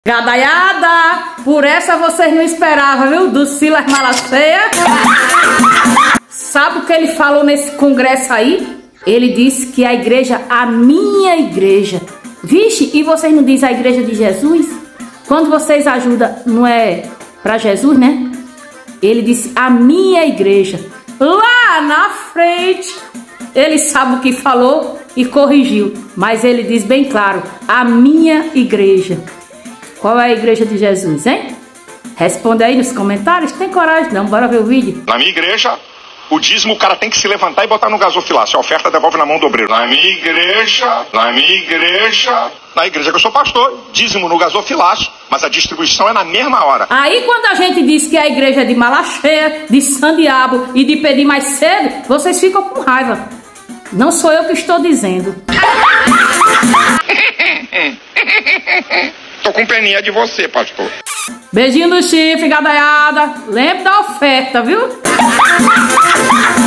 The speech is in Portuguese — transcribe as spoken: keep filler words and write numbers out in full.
Gadaiada, por essa vocês não esperavam, viu? Do Silas Malacheia. Sabe o que ele falou nesse congresso aí? Ele disse que a igreja, a minha igreja. Vixe, e vocês não dizem a igreja de Jesus? Quando vocês ajudam, não é para Jesus, né? Ele disse a minha igreja. Lá na frente, ele sabe o que falou e corrigiu. Mas ele diz bem claro, a minha igreja. Qual é a igreja de Jesus, hein? Responde aí nos comentários. Tem coragem não? Bora ver o vídeo. Na minha igreja, o dízimo o cara tem que se levantar e botar no gasofilácio. A oferta devolve na mão do obreiro. Na minha igreja, na minha igreja, na igreja que eu sou pastor, dízimo no gasofilácio, mas a distribuição é na mesma hora. Aí quando a gente diz que é a igreja de Malacheia, de Sandiabo e de pedir mais cedo, vocês ficam com raiva. Não sou eu que estou dizendo. Tô com peninha de você, pastor. Beijinho no chifre, gadaiada. Lembre da oferta, viu?